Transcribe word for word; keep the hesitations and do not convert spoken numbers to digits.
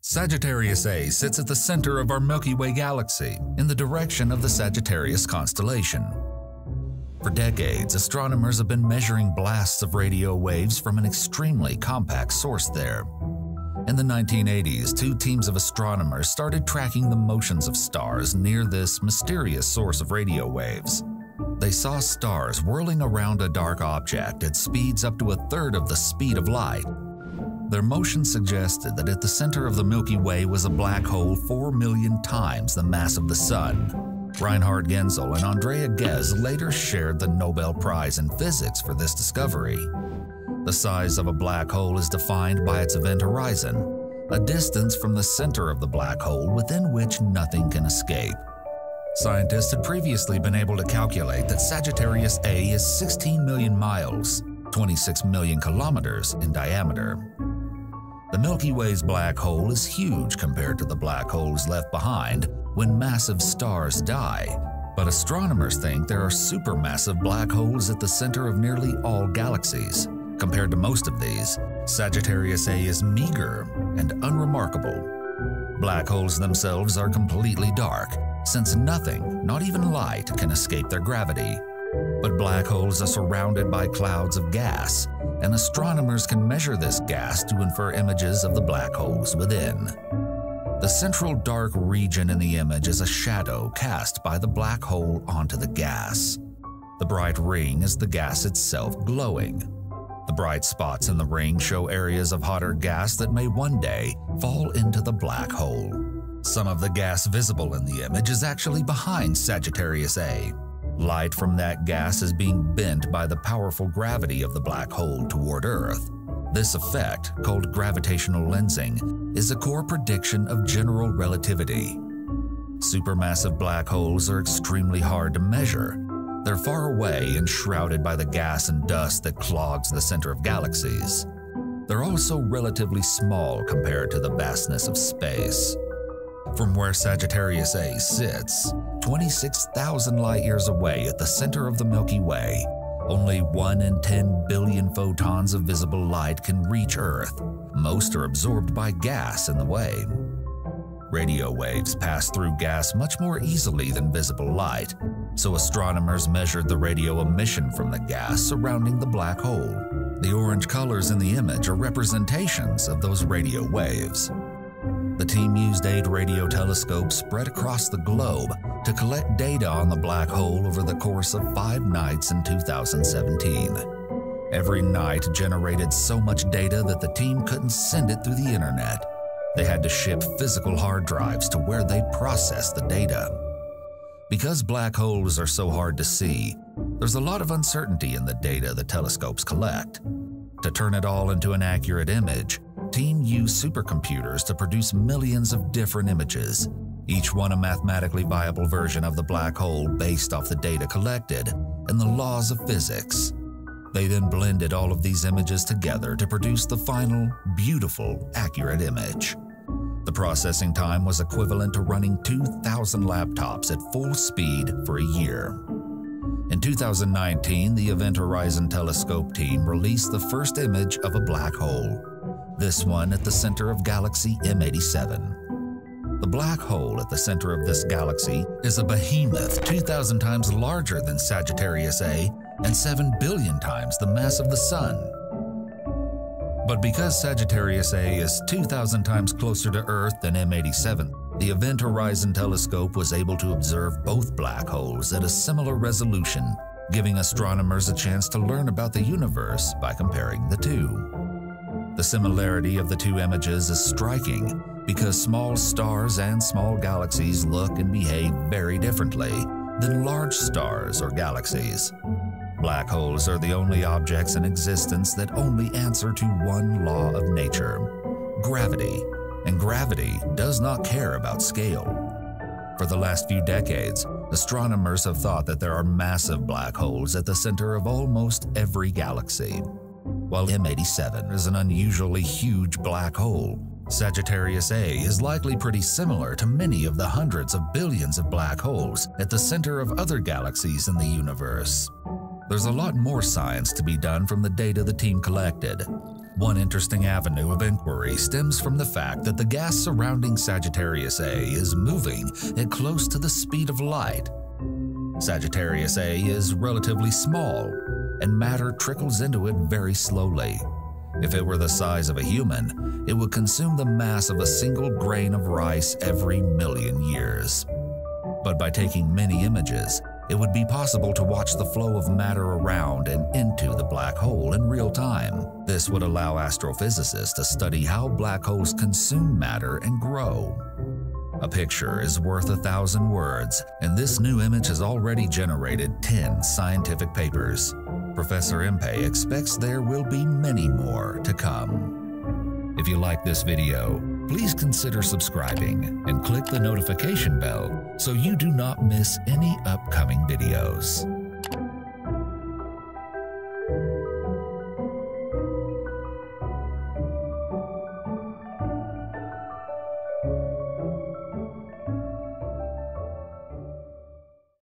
Sagittarius A sits at the center of our Milky Way galaxy, in the direction of the Sagittarius constellation. For decades, astronomers have been measuring blasts of radio waves from an extremely compact source there. In the nineteen eighties, two teams of astronomers started tracking the motions of stars near this mysterious source of radio waves. They saw stars whirling around a dark object at speeds up to a third of the speed of light. Their motion suggested that at the center of the Milky Way was a black hole four million times the mass of the Sun. Reinhard Genzel and Andrea Ghez later shared the Nobel Prize in Physics for this discovery. The size of a black hole is defined by its event horizon, a distance from the center of the black hole within which nothing can escape. Scientists had previously been able to calculate that Sagittarius A is sixteen million miles, twenty-six million kilometers in diameter. The Milky Way's black hole is huge compared to the black holes left behind when massive stars die, but astronomers think there are supermassive black holes at the center of nearly all galaxies. Compared to most of these, Sagittarius A is meager and unremarkable. Black holes themselves are completely dark, since nothing, not even light, can escape their gravity. But black holes are surrounded by clouds of gas, and astronomers can measure this gas to infer images of the black holes within. The central dark region in the image is a shadow cast by the black hole onto the gas. The bright ring is the gas itself glowing. The bright spots in the ring show areas of hotter gas that may one day fall into the black hole. Some of the gas visible in the image is actually behind Sagittarius A. Light from that gas is being bent by the powerful gravity of the black hole toward Earth. This effect, called gravitational lensing, is a core prediction of general relativity. Supermassive black holes are extremely hard to measure. They're far away and shrouded by the gas and dust that clogs the center of galaxies. They're also relatively small compared to the vastness of space. From where Sagittarius A sits, twenty-six thousand light-years away at the center of the Milky Way, only one in ten billion photons of visible light can reach Earth. Most are absorbed by gas in the way. Radio waves pass through gas much more easily than visible light, so astronomers measured the radio emission from the gas surrounding the black hole. The orange colors in the image are representations of those radio waves. The team used eight radio telescopes spread across the globe to collect data on the black hole over the course of five nights in two thousand seventeen. Every night generated so much data that the team couldn't send it through the internet. They had to ship physical hard drives to where they'd process the data. Because black holes are so hard to see, there's a lot of uncertainty in the data the telescopes collect. To turn it all into an accurate image, team used supercomputers to produce millions of different images, each one a mathematically viable version of the black hole based off the data collected and the laws of physics. They then blended all of these images together to produce the final, beautiful, accurate image. The processing time was equivalent to running two thousand laptops at full speed for a year. In two thousand nineteen, the Event Horizon Telescope team released the first image of a black hole. This one at the center of galaxy M eighty-seven. The black hole at the center of this galaxy is a behemoth two thousand times larger than Sagittarius A and seven billion times the mass of the Sun. But because Sagittarius A is two thousand times closer to Earth than M eighty-seven, the Event Horizon Telescope was able to observe both black holes at a similar resolution, giving astronomers a chance to learn about the universe by comparing the two. The similarity of the two images is striking because small stars and small galaxies look and behave very differently than large stars or galaxies. Black holes are the only objects in existence that only answer to one law of nature: gravity, and gravity does not care about scale. For the last few decades, astronomers have thought that there are massive black holes at the center of almost every galaxy. While M eighty-seven is an unusually huge black hole, Sagittarius A is likely pretty similar to many of the hundreds of billions of black holes at the center of other galaxies in the universe. There's a lot more science to be done from the data the team collected. One interesting avenue of inquiry stems from the fact that the gas surrounding Sagittarius A is moving at close to the speed of light. Sagittarius A is relatively small, and matter trickles into it very slowly. If it were the size of a human, it would consume the mass of a single grain of rice every million years. But by taking many images, it would be possible to watch the flow of matter around and into the black hole in real time. This would allow astrophysicists to study how black holes consume matter and grow. A picture is worth a thousand words, and this new image has already generated ten scientific papers. Professor Impey expects there will be many more to come. If you like this video, please consider subscribing and click the notification bell so you do not miss any upcoming videos.